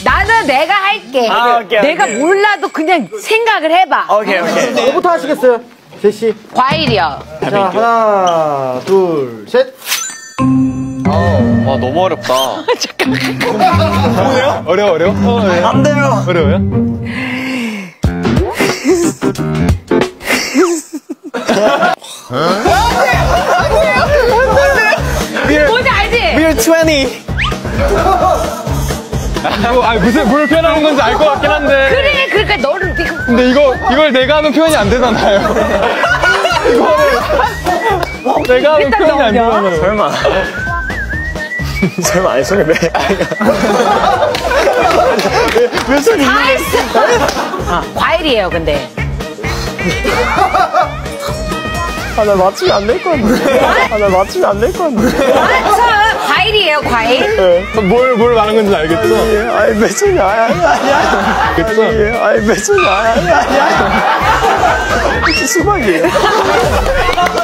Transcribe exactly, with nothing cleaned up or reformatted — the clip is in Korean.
나는 내가 할게. 아, 오케이, 내가 오케이. 몰라도 그냥 생각을 해봐. 오케이, 오케이. 뭐부터 하시겠어요? 제시. 과일이요. 자, 하나, 둘, 셋. 와 너무 어렵다. 뭐예요? 어려워 어려워? 어, 어려워. 안 돼요. 어려워요? 뭔지 알지? We're twenty. 이거 아니 무슨 뭘 표현하는 건지 알 것 같긴 한데. 그래, 그러니까 너를 네가 근데 이거 이걸 내가 하면 표현이 안 되잖아요. 이거를 내가 하면 일단 표현이 안 넘겨. 되잖아요. 설마. 설마 안 손을 왜? 왜, 왜 손이? 다 했어. 아, 과일이에요, 근데. 아, 나 맞추면 안 될 것 같은데. 아, 나 맞추면 안 될 것 같은데. 맞춰. 과일이에요, 과일. 뭘, 뭘 말하는 건지 알겠죠? 아이, 몇 손이야. 아니, 아니, 아니. 알겠죠? 아이, 몇 손이야. 아니, 아니, 아니. 수박이에요.